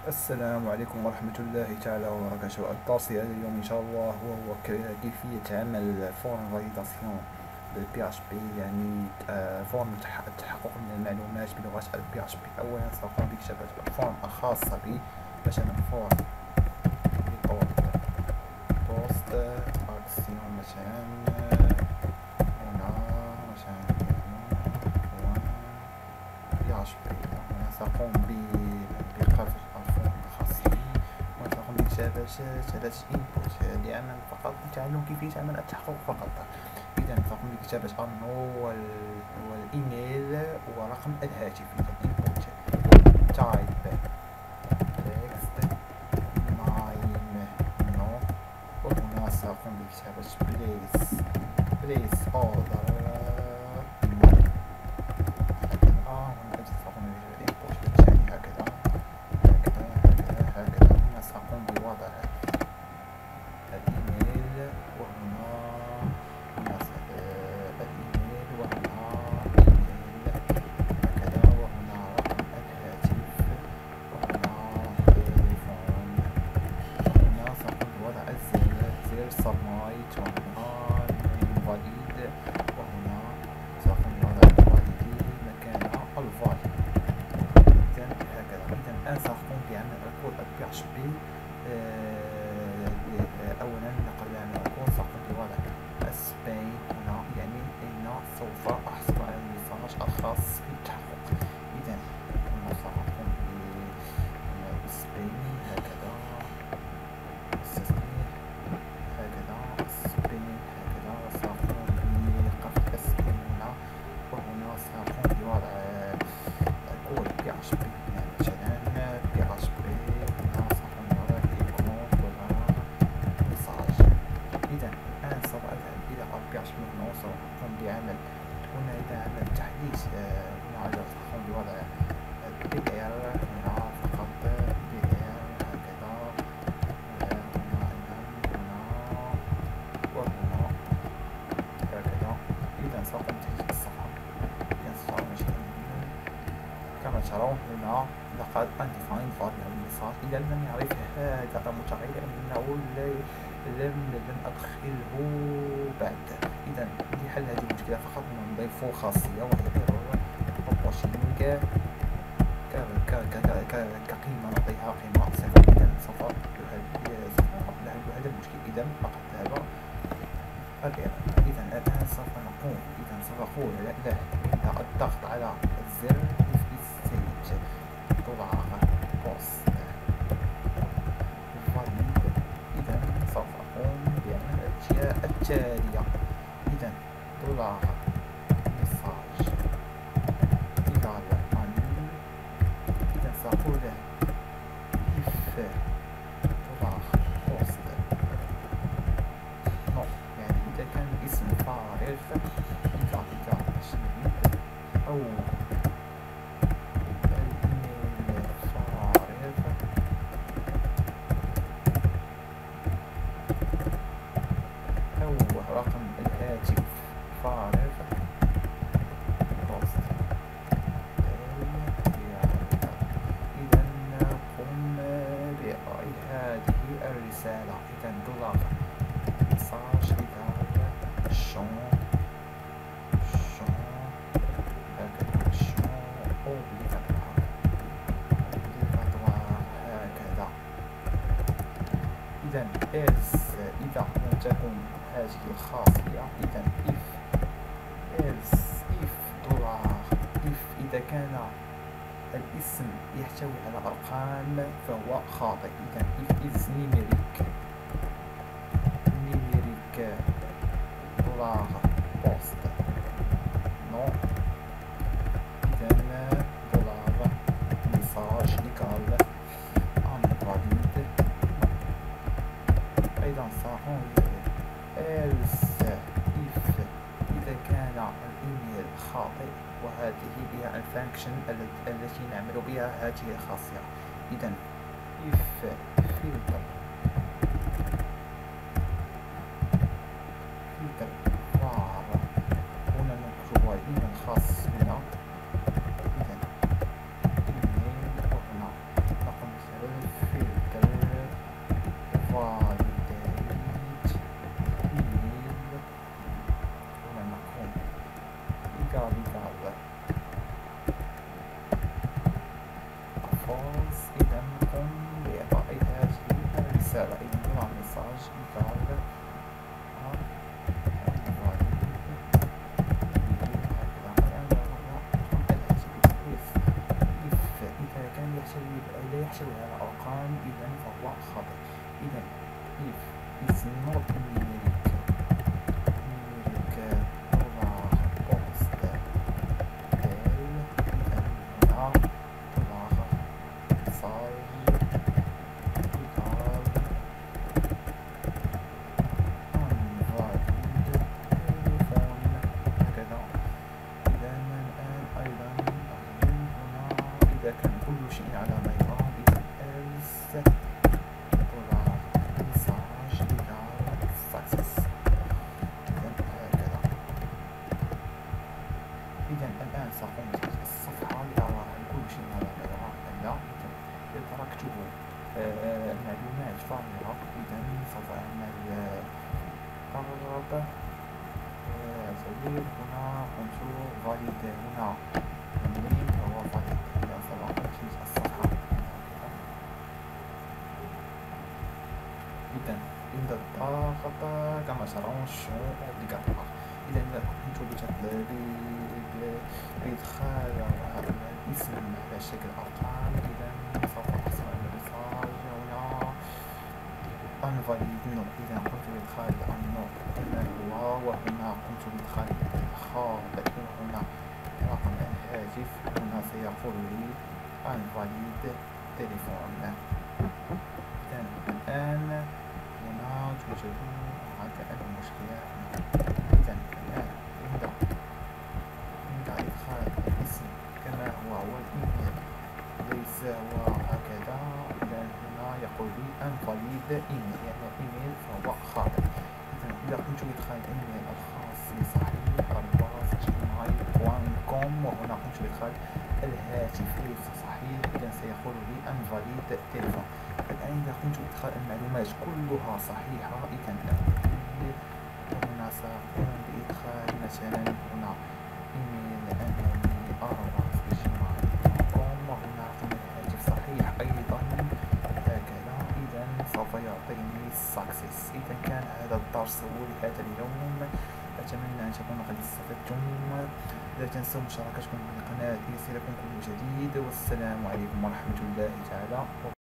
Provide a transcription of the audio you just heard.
السلام عليكم ورحمة الله تعالى وبركاته. الدرس هذا اليوم إن شاء الله هو كيفية عمل فورم فاليداسيون بالبي اش بي، يعني فورم التحقق من المعلومات بلغة البي اش بي. أولا سأقوم بكتابة فورم الخاصة بي، مثلا فورم بوست أكسيون مثلا هنا مثلا بي اش بي. هنا سأقوم بقفل الفورم الخاص بي، ونقوم بكتابة 3 input لأن فقط نتعلم كيفية عمل التحقق فقط. إذا سأقوم بكتابة النو والإيميل ورقم الهاتف. إذا input type text name no، وهنا سأقوم بكتابة place order no. هنا سأقوم بالinput الثاني هكذا هكذا. هنا سأقوم بوضع الإيميل، وهنا الإيميل، وهنا إيميل هكذا، وهنا رقم الهاتف، وهنا تليفون. وهنا سأقوم بوضع زر submit، وهنا invalid، وهنا سأقوم بوضع invalid مكان الفالid. إذا هكذا. إذا الآن سأقوم بعمل الكود البي اش بي. أولا قبل أن أقول سأقوم بوضع سبين هنا، يعني أين سوف أحصل على الميساج الخاص بالتحقق. إذا هنا سأقوم بسبين هكذا، هكذا سبين هكذا، وسأقوم بقفل سبين هنا، وهنا سأقوم بوضع الكود بي اش بي، مثلا بي اش بي. هنا سأقوم بوضع الكود ولا ميساج. إذا الآن سوف أذهب إلى البي اش بي هنا، وسوف أقوم بعمل هنا إذا عمل تحديث. هنا سأقوم بوضع بي ار هنا فقط، بي ار هكذا، هنا أيضا هنا وهنا هكذا. إذا سأقوم بتحديث الصفحة. إذا سترون شيئا كما ترون هنا لقد undefined variable message. إذا لم يعرف هذا المتغير أنه لم أدخله بعد. إذا لحل هذه المشكلة فقط نضيف خاصية وهي error publishing كقيمة نعطيها قيمة صفر. إذا سوف نحل هذا المشكل. إذا لقد ذهب الإيرور. إذا الآن سوف نقوم، إذا سوف أقول له عند الضغط على الزر if is state $post valid. إذا سوف أقوم بعمل الأشياء التالية. إذا $message equal none. إذا سأقول له if $post no، يعني إذا كان اسم فارغ إذا تشميل أو الإيميل فارغ أو رقم الهاتف فارغ بوست. إذا نقوم بإعطاء هذه الرسالة. إذا message equal شون هكذا، شون obligatoire هكذا. إذا else إذا لم تكن هذه الخاصية. إذا if إذا كان الاسم يحتوي على أرقام فهو خاطئ. إذا if is numeric $post no. إذا $message equal unvalid. أيضا سأقوم else if إذا كان الإيميل خاطئ، وهذه هي الفانكشن التي نعمل بها هذه الخاصية. إذا if filter var هنا نكتب الإيميل الخاص بنا. إذا إيميل، وهنا نقوم بسبب ليغال فولس. إذا قم بإعطاء هذه الرسالة. إذا نضع ميساج ليغال لا يحتوي على أرقام إذا فهو خطأ. إذا if is not numeric نضع post del. إذا هنا نضع message ليغال invalid تليفون هكذا. إذا الآن أيضا هنا إذا كان كل شيء على ما يرام إذا else نضع message ليغال success. إذا هكذا. إذا الآن سأقوم بفتح الصفحة لأرى هل كل شيء على ما يرام أم لا. إذا تركته معلومات فارغة إذا سوف أعمل قرب اعتبر. هنا قمت valid. هنا تمرين هو valid. إذا سبق تلك الصفحة إذا عند الضغط كما ترون الشعور obligatoire. إذا كنت بإدخال الاسم على شكل أرقام إذا سوف أحصل على المساج هنا invalid no. إذا قمت بإدخال النوع كما هو وهنا قمت بإدخال الخاطئ وهنا رقم الهاتف هنا سيقول لي invalid تليفون. إذا الآن هنا توجد هكذا المشكلة. إذا الآن عند إدخال الاسم كما هو والإيميل ليس هو هكذا. إذا هنا يقول لي invalid إيميل يعني إيميل فهو خاطئ. إذا قمت بإدخال الإيميل الخاص بصحيح @gmail.com وهنا قمت بإدخال الهاتف ليس صحيح إذا سيقول لي invalid تليفون. الآن إذا قمت بإدخال المعلومات كلها صحيحة إذا هنا سأقوم بإدخال مثلا هنا إيميل أمامي @gmail.com وهنا رقم الهاتف صحيح أيضا هكذا. إذا سوف يعطيني success. إذا كان هذا الدرس لهذا اليوم. أتمنى أن تكونوا قد استفدتم. لا تنسوا مشاركتكم بالقناة ليصلكم كل جديد. والسلام عليكم ورحمة الله تعالى.